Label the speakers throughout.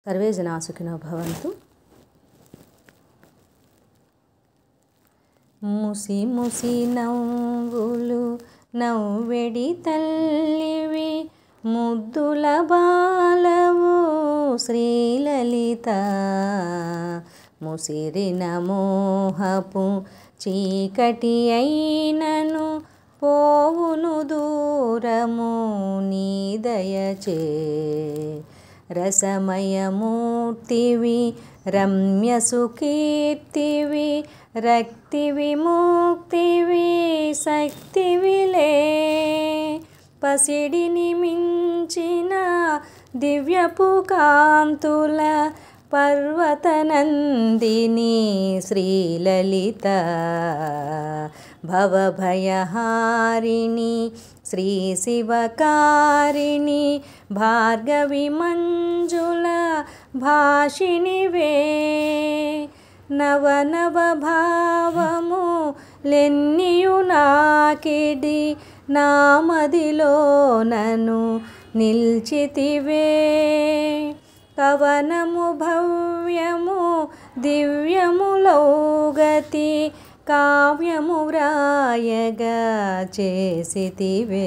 Speaker 1: सर्वे जना सुखिनो भवन्तु। मुसी मुसी नव्वुलु नव्वेडी तल्लिवी मुद्दुल बालवु श्रीललित मुसिरिन मोहपु चीकटी अयिननु పోవును దూరము నీ దయచే రసమయమూర్తివి రమ్య సుకీర్తివి రక్తి విముక్తివి శక్తివిలే పసిడిని మించిన దివ్యపు కాంతుల पर्वतनंदिनी श्रीललित भवभयहारिणी श्री शिवकारिणी भार्गवी मंजुल भाषिणिवे नव नव भावमु लेन्नियु नाकिडी नामदिलो ननु निल्चितिवे कवनमु भव्यमु दिव्यमुलौगति काव्यमु व्रायगा చేసితివే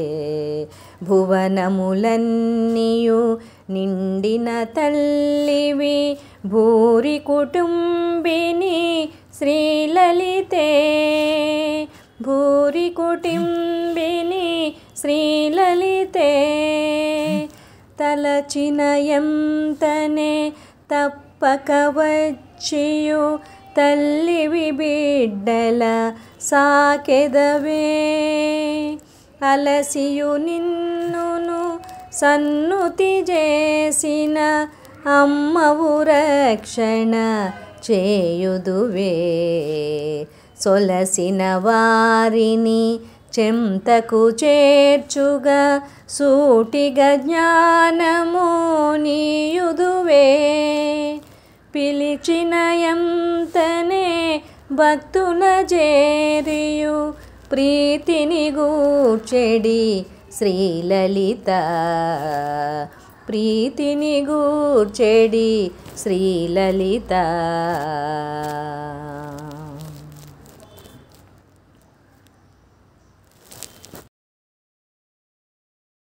Speaker 1: భువనములన్నీయు నిండిన తల్లివి భూరి కుటుంబిని శ్రీలలితే భూరి కుటుంబిని శ్రీలలితే తలచినయంతనే తప్పక వచ్చియు తల్లివి బిడ్డల సాకెదవే అలసియు నిన్నును సన్నుతి చేసిన అమ్మవు రక్షణ చేయుదువే సొలసిన వారిని చెంతకు చేర్చుగా సూటిగా జ్ఞానము నీయుదువే పిలిచిన ఎంతనే భక్తుల చేరియు ప్రీతిని గూర్చెడి శ్రీలలిత ప్రీతిని గూర్చెడి శ్రీలలిత।